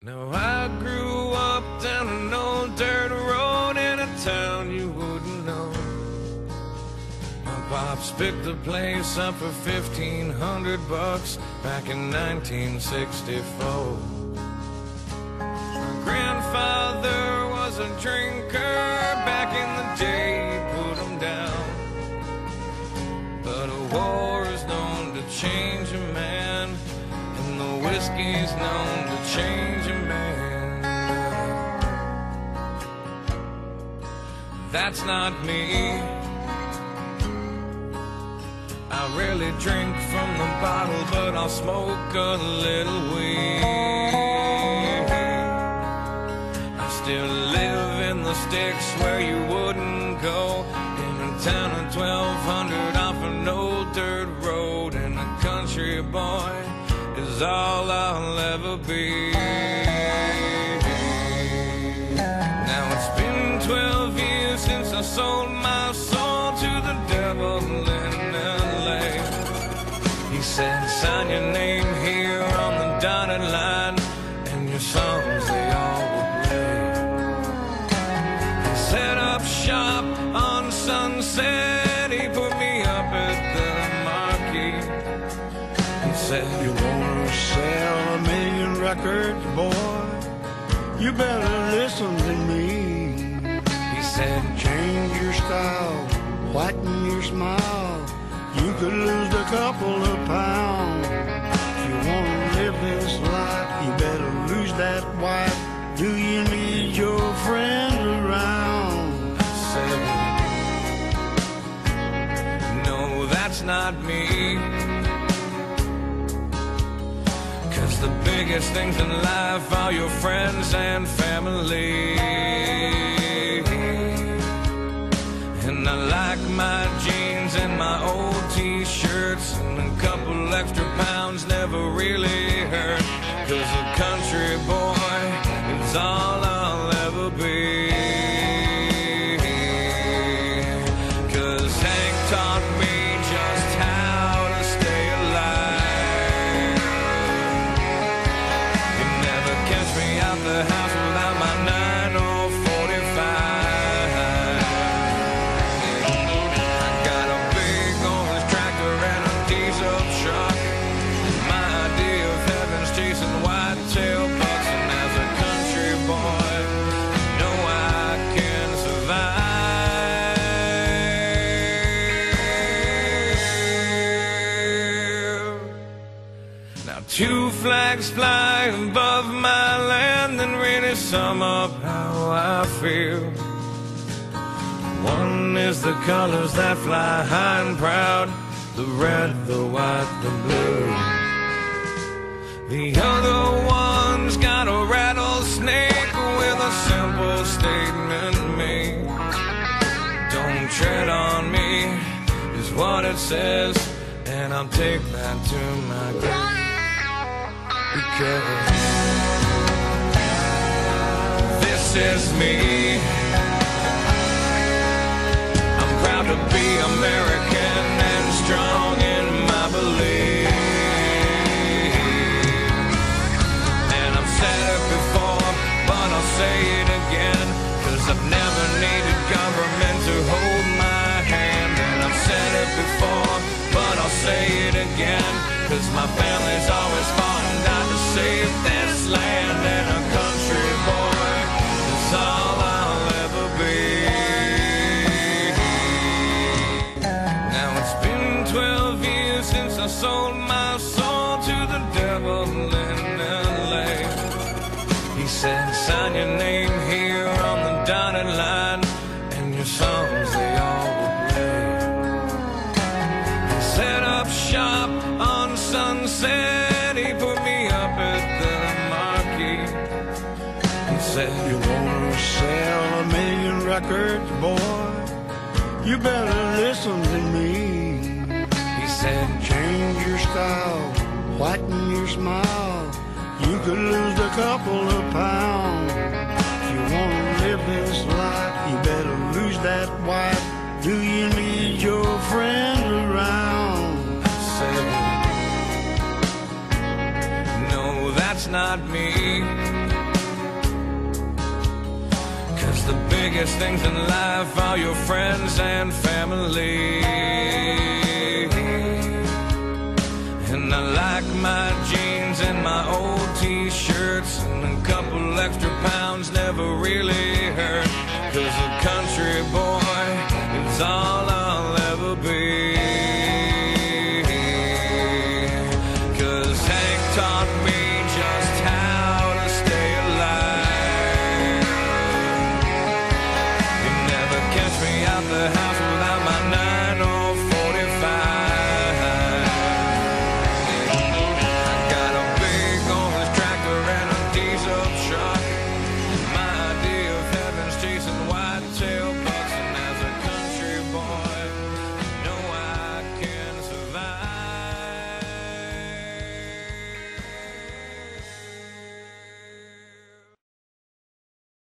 Now I grew up down an old dirt road in a town you wouldn't know. My pops picked the place up for $1,500 back in 1964. My grandfather was a drinker back in the day, he put him down. But a war is known to change a man, and the whiskey's known to change a man. That's not me. I rarely drink from the bottle, but I'll smoke a little weed. I still live in the sticks where you wouldn't go, in a town of 1,200 off an old dirt road, and a country boy is all I'll ever be. Now it's been 12 years since I sold my soul to the devil in LA. He said, sign your name here on the dotted line, and your songs they all will play. He set up shop on Sunset, he put me up at the Marquee. He said, you wanna sell 1,000,000 records, boy? You better listen to me. He said, change your style, whiten your smile. You could lose a couple of pounds. If you wanna live this life, you better lose that wife. Do you need your friends around? Said, no, that's not me. The biggest things in life are your friends and family. And I like my jeans and my old t-shirts, and a couple extra pounds never really hurt, 'cause a country boy is all I'll ever be. 'Cause Hank taught me just how to stay alive. Catch me out the house without my 9 or 45. I got a big orange tractor and a diesel truck. My idea of heaven's chasing whitetail bucks, and as a country boy, I know I can survive. Now 2 flags fly above my land and really sum up how I feel. One is the colors that fly high and proud, the red, the white, the blue. The other one's got a rattlesnake with a simple statement made. Don't tread on me is what it says, and I'll take that to my grave. Because this is me. I'm proud to be American and strong in my belief. And I've said it before, but I'll say it again, 'cause I've never needed government to hold my hand. And I've said it before, but I'll say it again, 'cause my family's always fought and died to save this land, and a country boy is all I'll ever be. Now it's been 12 years since I sold my soul to the devil in LA. He said, sign your name here on the dotted line, and your songs they all will play. He set up shop on Sunset, he put me up at the Marquee. He said, you wanna sell 1,000,000 records, boy? You better listen to me. He said, change your style, whiten your smile. You could lose a couple of pounds. If you wanna live this life, you better lose that wife. Do you need your friends around? Said, no, that's not me. 'cause the biggest things in life are your friends and family. And I like my jeans and my old t-shirts, and a couple extra pounds never really hurt, 'cause